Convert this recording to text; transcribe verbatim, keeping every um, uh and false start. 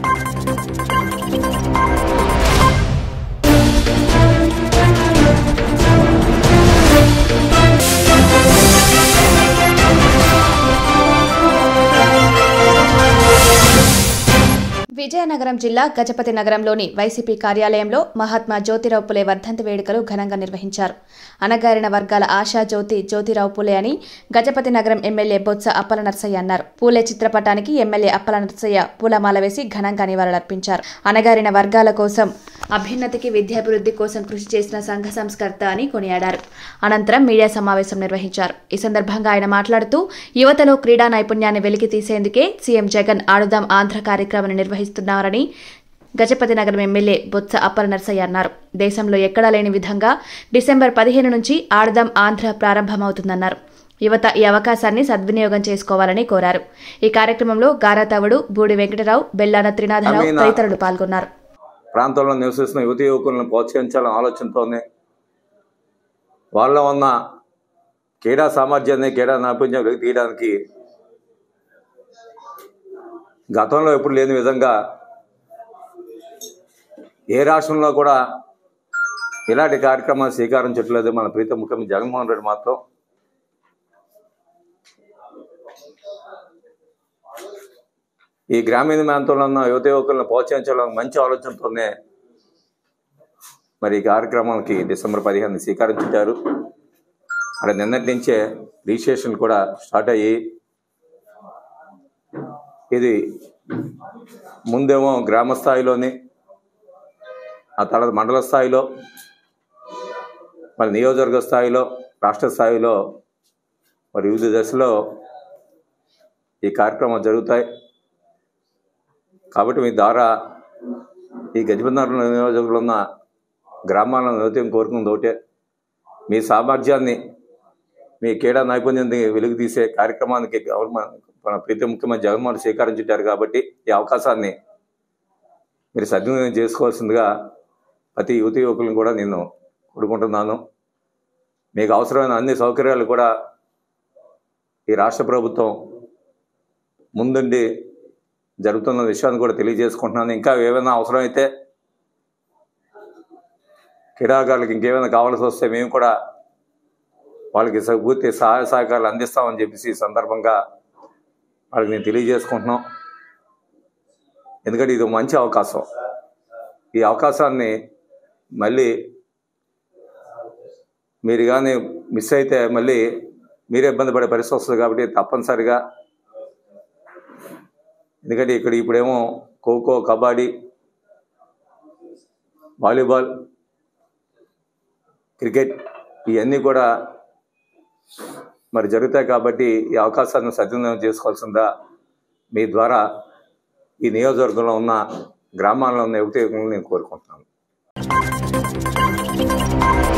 విజయనగరం జిల్లా గజపతి నగరంలోని వైసీపీ కార్యాలయంలో మహాత్మా జ్యోతిరావు పులే వర్ధంతి వేడుకలు ఘనంగా నిర్వహించారు. అణగారిన వర్గాల ఆశా జ్యోతి జ్యోతిరావు పులే అని గజపతి నగరం ఎమ్మెల్యే బొత్స అప్పల నర్సయ్య అన్నారు. పూలే చిత్రపటానికి ఎమ్మెల్యే అప్పల నర్సయ్య పూలమాల వేసి ఘనంగా నివాళులర్పించారు. అణగారిన వర్గాల కోసం, అభ్యున్నతికి, విద్యాభివృద్ధి కోసం కృషి చేసిన సంఘ సంస్కర్త అని కొనియాడారు. అనంతరం మీడియా సమావేశం నిర్వహించారు. ఈ సందర్భంగా ఆయన మాట్లాడుతూ యువతలో క్రీడా నైపుణ్యాన్ని వెలికి తీసేందుకే సీఎం జగన్ ఆడుదాం ఆంధ్ర కార్యక్రమాన్ని నిర్వహిస్తున్నారని గజపతి నగరం ఎమ్మెల్యే బొత్స అప్పల నర్సయ్య అన్నారు. దేశంలో ఎక్కడా లేని విధంగా డిసెంబర్ పదిహేను నుంచి ఆడుదాం ఆంధ్ర ప్రారంభమవుతుందన్నారు. యువత ఈ అవకాశాన్ని సద్వినియోగం చేసుకోవాలని కోరారు. ఈ కార్యక్రమంలో గారాతవుడు, బూడి వెంకటరావు, బెల్లాన త్రినాథరావు తదితరులు పాల్గొన్నారు. ప్రాంతంలో నివసిస్తున్న యువతి యువకులను ప్రోత్సహించాలని ఆలోచనతోనే వాళ్ళ ఉన్న క్రీడా సామర్థ్యాన్ని, క్రీడా నైపుణ్యం వెలికి తీయడానికి గతంలో ఎప్పుడు లేని విధంగా ఏ రాష్ట్రంలో కూడా ఇలాంటి కార్యక్రమాలు స్వీకారం చుట్టలేదు. మన ప్రీతం ముఖ్యమంత్రి జగన్మోహన్ రెడ్డి మాత్రం ఈ గ్రామీణ ప్రాంతంలో ఉన్న యువత యువకులను ప్రోత్సహించాలని మంచి ఆలోచనతోనే మరి ఈ కార్యక్రమానికి డిసెంబర్ పదిహేను శ్రీకారం చుట్టారు. అక్కడ నిన్నటి నుంచే రిజిస్ట్రేషన్ కూడా స్టార్ట్ అయ్యి, ఇది ముందేమో గ్రామ స్థాయిలోని, ఆ తర్వాత మండల స్థాయిలో, మరి నియోజకవర్గ స్థాయిలో, రాష్ట్ర స్థాయిలో మరి వివిధ దశలో ఈ కార్యక్రమాలు జరుగుతాయి. కాబట్టి మీ ద్వారా ఈ గజపతి నగరం నియోజకవర్గంలో ఉన్న గ్రామాలను నిత్యం కోరుకున్నది ఒకటే, మీ సామర్థ్యాన్ని, మీ క్రీడా నైపుణ్యాన్ని వెలుగు తీసే కార్యక్రమానికి మన ప్రీతి ముఖ్యమంత్రి జగన్మోహన్ శ్రీకారం చుట్టారు. కాబట్టి ఈ అవకాశాన్ని మీరు సద్వినియోగం చేసుకోవాల్సిందిగా ప్రతి యువతి యువకులను కూడా నేను కోరుకుంటున్నాను. మీకు అవసరమైన అన్ని సౌకర్యాలు కూడా ఈ రాష్ట్ర ప్రభుత్వం ముందుండి జరుగుతున్న విషయాన్ని కూడా తెలియజేసుకుంటున్నాను. ఇంకా ఏమైనా అవసరమైతే క్రీడాకారులకు ఇంకేమైనా కావాల్సి వస్తే మేము కూడా వాళ్ళకి పూర్తి సహాయ సహకారాలు అందిస్తామని చెప్పేసి ఈ సందర్భంగా వాళ్ళకి నేను తెలియజేసుకుంటున్నాం. ఎందుకంటే ఇది మంచి అవకాశం. ఈ అవకాశాన్ని మళ్ళీ మీరు కానీ మిస్ అయితే మళ్ళీ మీరే ఇబ్బంది పడే పరిస్థితి వస్తుంది. కాబట్టి తప్పనిసరిగా, ఎందుకంటే ఇక్కడ ఇప్పుడేమో ఖోఖో, కబడ్డీ, వాలీబాల్, క్రికెట్ ఇవన్నీ కూడా మరి జరుగుతాయి. కాబట్టి ఈ అవకాశాన్ని సద్వినియోగం చేసుకోవాల్సిందా మీ ద్వారా ఈ నియోజకవర్గంలో ఉన్న గ్రామాల్లో ఉన్న యువత యువకులను నేను కోరుకుంటున్నాను.